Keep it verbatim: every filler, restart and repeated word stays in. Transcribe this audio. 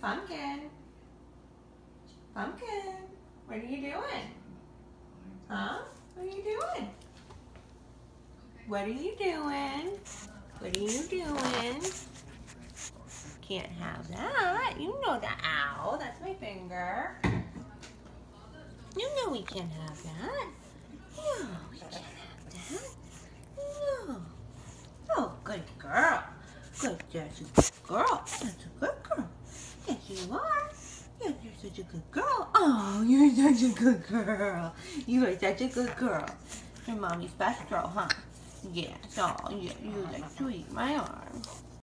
Pumpkin. Pumpkin. What are you doing? Huh? What are you doing? What are you doing? What are you doing? Can't have that. You know the owl. That's my finger. You know we can't have that. No, we can't have that. No. Oh, good girl. Good, that's a good girl. That's a good girl. Yes, you are. Yes, you're such a good girl. Oh, you're such a good girl. You are such a good girl. You're mommy's best girl, huh? Yes. Oh, yeah, you're like sweet, my arm.